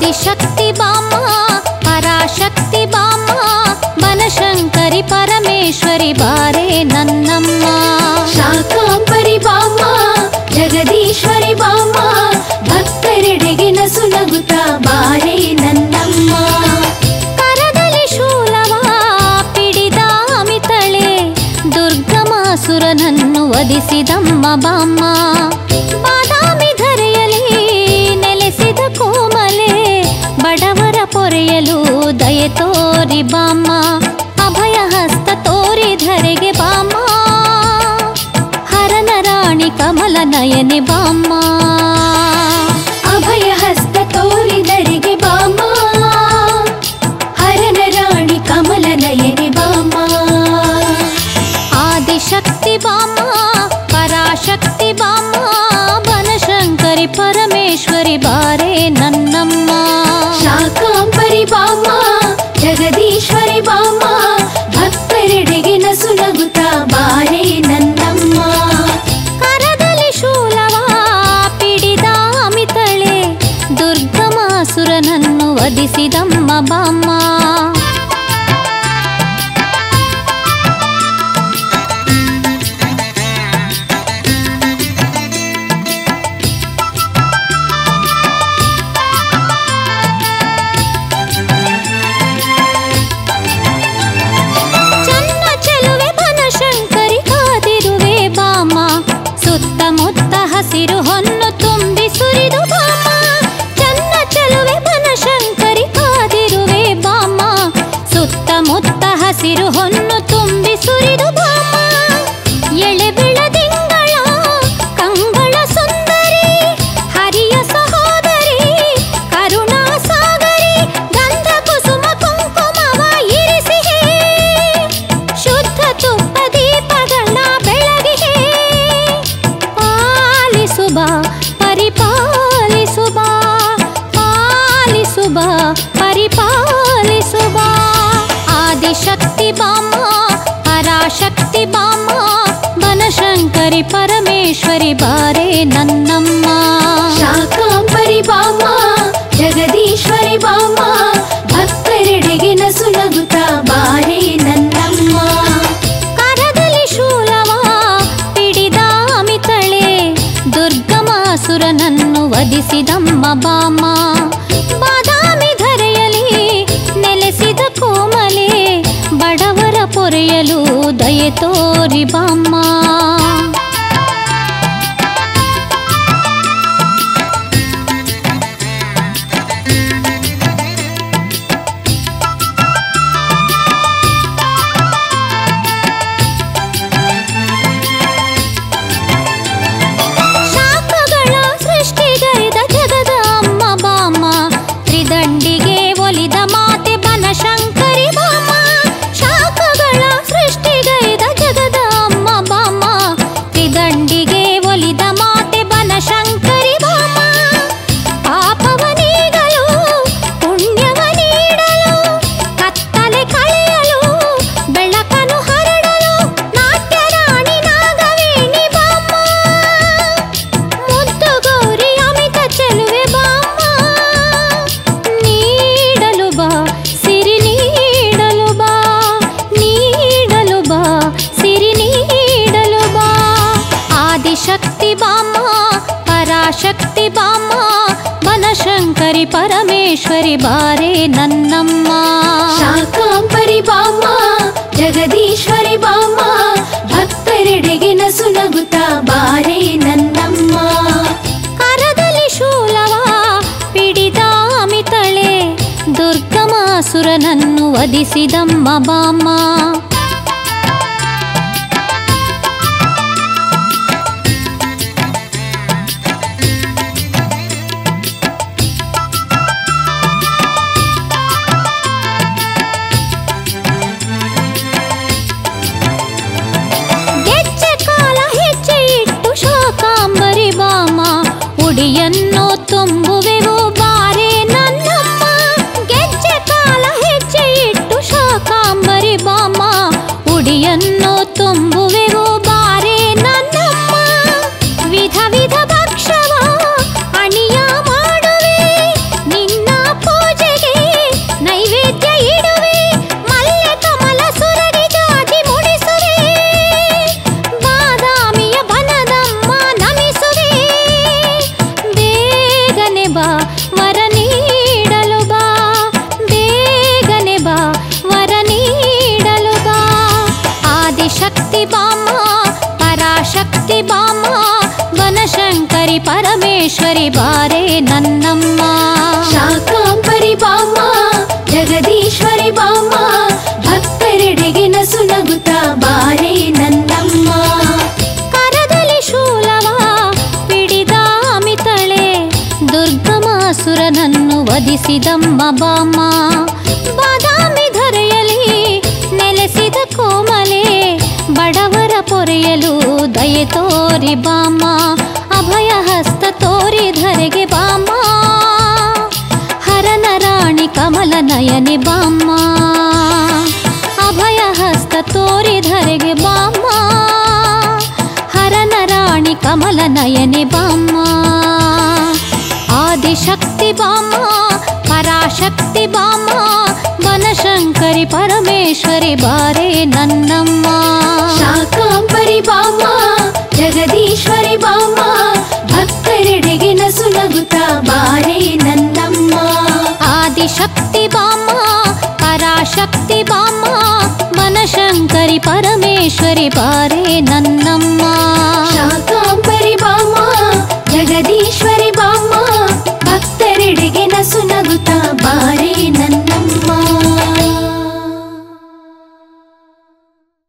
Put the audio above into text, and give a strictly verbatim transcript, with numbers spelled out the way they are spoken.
ಆದಿಶಕ್ತಿ ಬಾಮ್ಮ ಪರಾಶಕ್ತಿ ಬಾಮ್ಮ ಬನಶಂಕರಿ ಪರಮೇಶ್ವರಿ ಬಾರೆ ನನ್ನಮ್ಮ. ಶಾಕಾಂಬರಿ ಬಾಮ್ಮ ಜಗದೀಶ್ವರಿ ಬಾಮ್ಮ ಭಕ್ತರೆಡೆಗೆ ನಸು ನಗುತ್ತ ಬಾರೆ ನನ್ನಮ್ಮ. ಕರದಲ್ಲಿ ಶೂಲವ ಪಿಡಿದ ಅಮಿತಳೆ ದುರ್ಗಮಾಸುರನನ್ನು ವಧಿಸಿದಮ್ಮ ಬಾಮ್ಮ. ಬಾದಾಮಿ ಧರೆಯಲ್ಲಿ ನೆಲೆಸಿದ ಕೋಮಲೆ ಬಡವರ ಪೊರೆಯಲು ದಯೆ ತೋರಿ ಬಾಮ್ಮ. ಅಭಯ ಹಸ್ತ ತೋರಿ ಧರೆಗೆ ಬಾಮ್ಮ. ಹರನ ರಾಣಿ ಕಮಲ ನಯನೆ ಬಾಮ್ಮ. ಅಭಯ ಹಸ್ತ ತೋರಿ ಧರೆಗೆ ಬಾಮ್ಮ. ಹರನ ರಾಣಿ ಕಮಲ ನಯನೆ ಬಾಮ್ಮ. ಆದಿಶಕ್ತಿ ಬಾಮ್ಮ ಪರಾಶಕ್ತಿ ಬಾಮ್ಮ ಬನಶಂಕರಿ ಪರಮೇಶ್ವರಿ ಬಾರೆ ನನ್ನಮ್ಮ. ಶಾಕಾಂಬರಿ ಬಾಮ್ಮ ಜಗದೀಶ್ವರಿ ಬಾಮ್ಮ ಭಕ್ತರೆಡೆಗೆ ನಸು ನಗುತ್ತ ಬಾರೆ ನನ್ನಮ್ಮ. ಕರದಲ್ಲಿ ಶೂಲವ ಪಿಡಿದ ಅಮಿತಳೆ ದುರ್ಗಮಾಸುರನನ್ನು ವಧಿಸಿದಮ್ಮ ಬಾಮ್ಮ. ಸುತ್ತಮುತ್ತ ಹಸಿರು ಹೊನ್ನು ತುಂಬಿ ಸುರಿದು ಬಾಮ್ಮ. ಚನ್ನ ಚೆಲುವೆ ಬನಶಂಕರಿ ಕಾದಿರುವೆ ಬಾಮ್ಮ. ಸುತ್ತಮುತ್ತ ಹಸಿರು ಹೊನ್ನು ತುಂಬಿ ಸುರಿದು ಬಾಮ್ಮ. ಎಳೆ ಬೆಳದಿಂಗಳ ಕಂಗಳ ಸುಂದರಿ ಹರಿಯ ಸಹೋದರಿ ಕರುಣಾ ಸಾಗರಿ ಗಂಧ ಕುಸುಮ ಕುಂಕುಮವ ಇರಿಸಿಹೆ ಶುದ್ಧ ತುಪ್ಪ ದೀಪಗಳ ಬೆಳಗಿಹೆ. ಪಾಲಿಸುಬಾ ಪರಿಪಾಲಿಸುಬಾ ಪಾಲಿಸುಬಾ ಪರಿಪಾಲಿಸುಬಾ. ಆದಿಶಕ್ತಿ ಬಾಮ್ಮ ಪರಾಶಕ್ತಿ ಬಾಮ್ಮ ಬನಶಂಕರಿ ಪರಮೇಶ್ವರಿ ಬಾರೆ ನನ್ನಮ್ಮ. ಶಾಕಾಂಬರಿ ಬಾಮ್ಮ ಜಗದೀಶ್ವರಿ ಬಾಮ್ಮ ಭಕ್ತರೆಡೆಗೆ ನಸು ನಗುತ್ತ ಬಾರೆ ನನ್ನಮ್ಮ. ಕರದಲ್ಲಿ ಶೂಲವ ಪಿಡಿದ ಅಮಿತಳೆ ದುರ್ಗಮಾಸುರನನ್ನು ವಧಿಸಿದಮ್ಮ ಬಾಮ್ಮ. ಬಾದಾಮಿ ಧರೆಯಲ್ಲಿ ನೆಲೆಸಿದ ಕೋಮಲೆ ಬಡವರ ಪೊರೆಯಲು ದಯೆ ತೋರಿ ಬಾಮ್ಮ. ಶಾಖಗಳ ಸೃಷ್ಟಿಗೈದ ಜಗದ ಅಮ್ಮ ಬಾಮ್ಮ. ತ್ರಿದಂಡಿಗೆ ಒಲಿದ ಮಾತೆ ಬನಶಂಕರಿ ಬಾಮ್ಮ. ಶಾಖಗಳ ಸೃಷ್ಟಿಗೈದ ಜಗದ ಅಮ್ಮ ಬಾಮ್ಮ. ತ್ರಿದಂಡಿಗೆ ಒಲಿದ ಮಾತೆ ಬನಶಂಕರಿ ಬಾಮ್ಮ. ಪಾಪವ ನೀಗಲು ಪುಣ್ಯವ ನೀಡಲು ಕತ್ತಲೆ ಕಳೆಯಲು ಬೆಳಕನ್ನು ಹರಡಲು ನಾಟ್ಯ ರಾಣಿ ನಾಗವೇಣಿ ಬಾಮ್ಮ. ಮುದ್ದು ಗೌರಿ ಅಮಿತ ಚೆಲುವೆ ಬಾಮ್ಮ. ನೀಡಲು ಬಾ ಸಿರಿ ನೀಡಲು ಬಾ ನೀಡಲು ಬಾ ಸಿರಿ ನೀಡಲು ಬಾ. ಆದಿಶಕ್ತಿ ಬಾಮ್ಮ ಪರಾಶಕ್ತಿ ಬಾಮ್ಮ ಬನಶಂಕರಿ ಪರಮೇಶ್ವರಿ ಬಾರೆ ನನ್ನಮ್ಮ. ಶಾಕಾಂಬರಿ ಬಾಮ್ಮ ಜಗದೀಶ್ವರಿ ಬಾಮ್ಮ ಭಕ್ತರೆಡೆಗೆ ನಸು ನಗುತ್ತ ಬಾರೆ ನನ್ನಮ್ಮ. ಕರದಲ್ಲಿ ಶೂಲವ ಪಿಡಿದ ಅಮಿತಳೆ ದುರ್ಗಮಾಸುರನನ್ನು ವಧಿಸಿದಮ್ಮ ಬಾಮ್ಮ. ಗೆಜ್ಜೆ ಕಾಲ ಹೆಜ್ಜೆ ಇಟ್ಟು ಶಾಕಾಂಬರಿ ಬಾಮ್ಮ ಉಡಿಯನ್ನು ತುಂಬುವೆವು ಬಾರೆ ನನ್ನಮ್ಮ. ಗೆಜ್ಜೆ ಕಾಲ ಹೆಜ್ಜೆ ಇಟ್ಟು ಶಾಕಾಂಬರಿ ಬಾಮ್ಮ ಉಡಿಯನ್ನು ತುಂಬುವೆವು ಬಾರೆ ನನ್ನಮ್ಮ. ವಿಧ ವಿಧ ಭಕ್ಷವ ಅಣಿಯ ಮಾಡುವೆ ನಿನ್ನ ಪರಮೇಶ್ವರಿ ಬಾರೆ ನನ್ನಮ್ಮ. ಶಾಕಾಂಬರಿ ಬಾಮ್ಮ ಜಗದೀಶ್ವರಿ ಬಾಮ್ಮ ಭಕ್ತರೆಡೆಗೆ ನಸು ನಗುತ್ತಾ ಬಾರೆ ನನ್ನಮ್ಮ. ಕರದಲ್ಲಿ ಶೂಲವ ಪಿಡಿದ ಅಮಿತಳೆ ದುರ್ಗಮಾಸುರನನ್ನು ವಧಿಸಿದಮ್ಮ ಬಾಮ್ಮ. ಬಾದಾಮಿ ಧರೆಯಲಿ ನೆಲೆಸಿದ ಕೋಮಲೆ ಬಡವರ ಪೊರೆಯಲು ದಯೆ ತೋರಿ ಬಾಮ್ಮ. ಅಭಯ ಹಸ್ತ ತೋರಿ ಧರೆಗೆ ಬಾಮ್ಮ. ಹರನ ರಾಣಿ ಕಮಲ ನಯನೆ ಬಾಮ್ಮ. ಅಭಯ ಹಸ್ತ ತೋರಿ ಧರೆಗೆ ಬಾಮ್ಮ. ಹರನ ರಾಣಿ ಕಮಲ ನಯನೆ ಬಾಮ್ಮ. ಆದಿಶಕ್ತಿ ಬಾಮ್ಮ ಪರಾಶಕ್ತಿ ಬಾಮ್ಮ. ಬನಶಂಕರಿ ಪರಮೇಶ್ವರಿ ಬಾರೆ ನನ್ನಮ್ಮ. ಶಾಕಾಂಬರಿ ಬಾಮ್ಮ ಜಗದೀಶ್ವರಿ ಬಾಮ್ಮ ಭಕ್ತರೆಡೆಗೆ ನಸು ನಗುತ್ತಾ ಬಾರೆ ನನ್ನಮ್ಮ. ಆದಿಶಕ್ತಿ ಬಾಮ್ಮ ಪರಾಶಕ್ತಿ ಬಾಮ್ಮ. ಬನಶಂಕರಿ ಪರಮೇಶ್ವರಿ ಬಾರೆ ನನ್ನಮ್ಮ. ಶಾಕಾಂಬರಿ ಬಾಮ್ಮ ಜಗದೀಶ್ವರಿ ಬಾಮ್ಮ ಭಕ್ತರೆಡೆಗೆ ನಸು ನಗುತ್ತಾ ಬಾರೆ